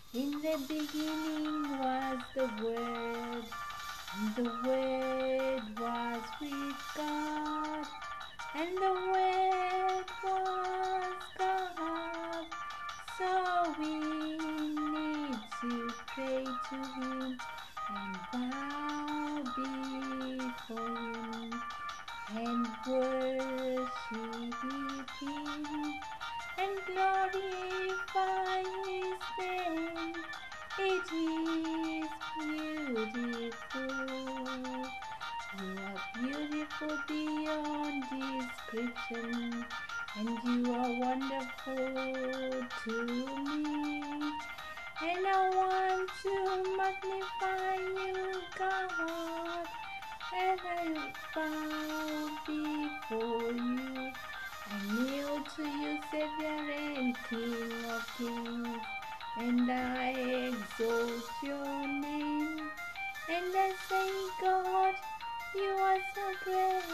In the beginning was the Word, and the Word was with God, and the Word was God. So we need to pray to Him and bow before Him and worship Him and glorify His name. It is beautiful. You are beautiful beyond description, and you are wonderful to me. And I want to magnify you, God, as I bow before you. I kneel to you, Savior and King of Kings, and I exalt your name. And I say, God, you are so great.